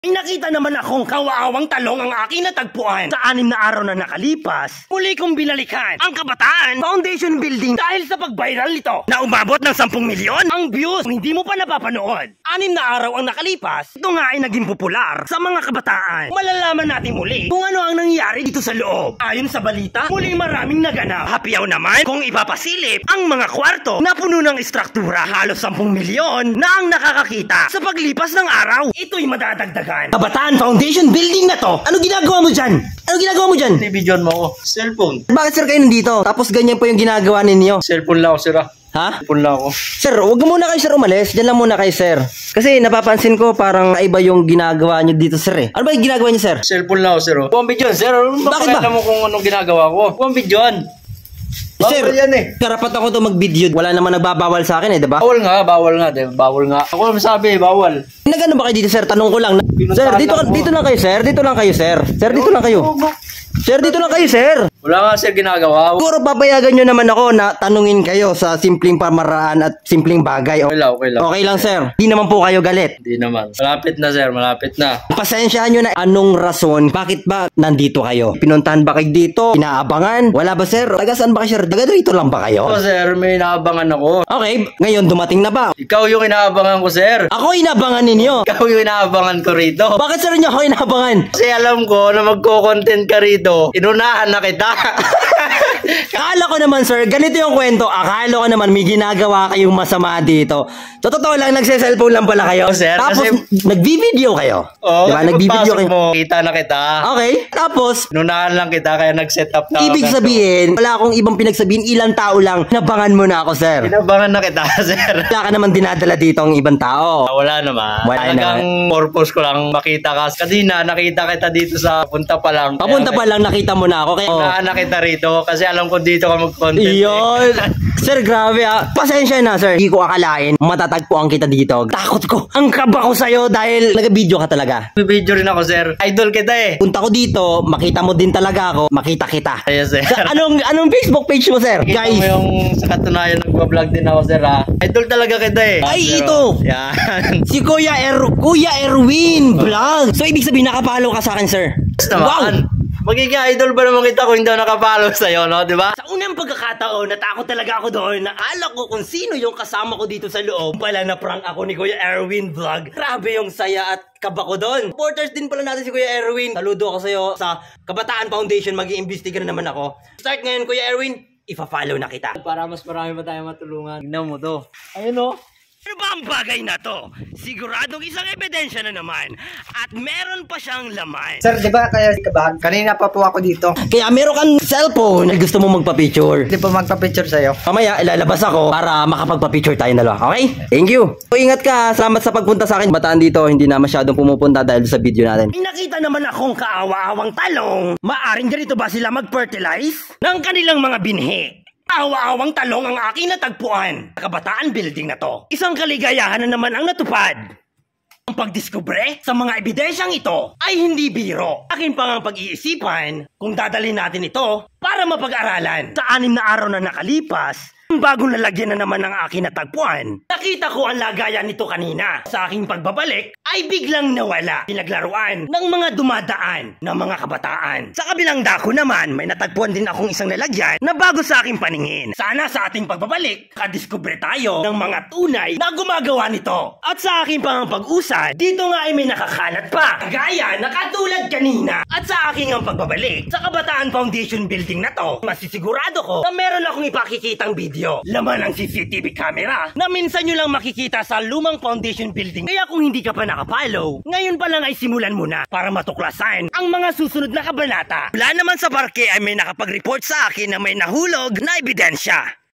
May nakita naman akong kawaawang talong ang aking natagpuan. Sa 6 na araw na nakalipas, muli kong binalikan ang Kabataan Foundation Building dahil sa pag-viral nito na umabot ng 10 milyon ang views. Kung hindi mo pa napapanood, 6 na araw ang nakalipas, ito nga ay naging popular sa mga kabataan. Malalaman natin muli kung ano ang nangyayari dito sa loob. Ayon sa balita, muling maraming naganap. Happyaw naman kung ipapasilip ang mga kwarto na puno ng istruktura. Halos 10 milyon na ang nakakakita sa paglipas ng araw. Ito'y madadagdagan. Kabataan Foundation Building na to. Ano ginagawa mo dyan? Ano ginagawa mo dyan? Video mo ako. Cellphone. Bakit sir kayo nandito? Tapos ganyan po yung ginagawa ninyo. Cellphone lang ako, sir. Ha? Cellphone lang ako. Sir, wag muna kayo sir umalis. Diyan lang muna kayo sir. Kasi napapansin ko parang iba yung ginagawa nyo dito sir eh. Ano ba yung ginagawa nyo sir? Cellphone lang ako, sir. Buwang video, sir. Bakit ba? Alam mo kung anong ginagawa ko. Buwang video. Sir, yan eh. karapat ako to mag-video. Wala naman nagbabawal sa akin eh, diba? Bawal nga. Bawal nga. Ako naman sabi, bawal. Nagano ba kayo dito sir? Tanong ko lang. Sir, dito lang kayo sir. Dito lang kayo sir. Sir, dito lang kayo. Sir, dito lang kayo sir. Wala nga, sir, ginagawa. Siguro papayagan nyo naman ako na tanungin kayo sa simpleng pamaraan at simpleng bagay. Okay lang. Okay lang sir. Di naman po kayo galit. Hindi naman. Malapit na, sir. Malapit na. Pasensyahan nyo na anong rason. Bakit ba nandito kayo? Pinuntahan ba kayo dito? Inaabangan? Wala ba sir? Taga saan ba kayo sir? Taga dito lang ba kayo? Oo, sir. May inaabangan ako. Okay, ngayon dumating na ba? Ikaw yung inaabangan ko, sir. Ako inaabangan ninyo. Ikaw yung inaabangan ko rito. Bakit sir nyo ako inaabangan? Kasi alam ko na magko-content ka rito. Inunahan na kita. Akala ko naman sir, ganito yung kwento. Akala ko naman may ginagawa kayong masama dito. Sa totoo lang, nagse-cellphone lang pala kayo. Sir, tapos nagbi-video kayo. Oo, diba? Nagbi-video kayo. Mo, kita na kita. Okay, tapos Inunahan lang kita kaya nag-set up na. ibig sabihin, wala akong ibang pinagsabihin, ilang tao lang, nabangan mo na ako sir. Inabangan na kita, sir. Wala ka naman dinadala dito ang ibang tao. Wala naman. Wala Talagang purpose ko lang makita ka. Kanina, nakita kita dito sa punta pa lang. Papunta pa lang, nakita mo na ako. Kaya, Inunahan na kita rito kasi alam ko dito ka mag-content. Iyon. Sir, grabe ah. Pasensya na, sir. Hindi ko akalain matatagpuan kita dito. Takot ko. Ang kaba ko sa'yo dahil nag-video ka talaga. Video rin ako, sir. Idol kita eh. Punta ko dito, makita mo din talaga ako, makita kita. Yes, sir. Anong Facebook page mo, sir? Kita Guys. mo yung sa katunayan nag-vlog din ako, sir, ha? Idol talaga kita eh. Ay, Sir, ito. Yan. Si Kuya Erwin Vlog. So, ibig sabihin, nakapalo ka sa akin, sir. Wow. Magiging idol ba naman kita kung hindi ako nakapalo sa'yo, no? Diba? Sa unang pagkakataon, natakot talaga ako doon. Naala ko kung sino yung kasama ko dito sa loob. Pala na prank ako ni Kuya Erwin Vlog. Grabe yung saya at kaba ko doon. Supporters din pala natin si Kuya Erwin. Saludo ako sa'yo sa Kabataan Foundation. Mag-iimbestiga na naman ako. Start ngayon, Kuya Erwin. Ipa-follow na kita. Para mas marami pa tayo matulungan. Tignan mo to. Ayun, no? Ano ba ang bagay na to? Siguradong isang ebidensya na naman. At meron pa siyang laman. Sir, di ba kaya kabahan? Kanina pa po ako dito. Kaya meron kang cellphone. Gusto mo magpa-picture. Hindi po magpa-picture sa'yo. Mamaya, ilalabas ako para makapagpa-picture tayo dalawa. Okay? Thank you. So, ingat ka. Salamat sa pagpunta sa akin. Bataan dito, hindi na masyadong pumupunta dahil sa video natin. Nakita naman akong kaawa-awang talong. Maaring ganito ba sila mag-fertilize ng kanilang mga binhi? Awa-awang talong ang aking natagpuan. Kabataan Building na to. Isang kaligayahan na naman ang natupad. Ang pagdiskubre sa mga ebidensyang ito ay hindi biro. Akin pang ang pag-iisipan kung dadalhin natin ito para mapag-aralan. Sa 6 na araw na nakalipas, ang bagong lalagyan na naman ng aking natagpuan. Nakita ko ang lagayan nito kanina. Sa aking pagbabalik ay biglang nawala. Pinaglaruan ng mga dumadaan ng mga kabataan. Sa kabilang dako naman, may natagpuan din akong isang lalagyan na bago sa aking paningin. Sana sa ating pagbabalik, kadiskubre tayo ng mga tunay na gumagawa nito. At sa aking pang pag-usad, dito nga ay may nakakalat pa. Gaya na katulad kanina. At sa aking ang pagbabalik, sa Kabataan Foundation Building na to, masisigurado ko na meron akong ipakikitang video. Laman ng CCTV camera na minsan nyo lang makikita sa lumang foundation building. Kaya kung hindi ka pa nakapollow, ngayon pa lang ay simulan mo na para matuklasan ang mga susunod na kabanata. Wala naman sa parke ay may nakapag-report sa akin na may nahulog na ebidensya.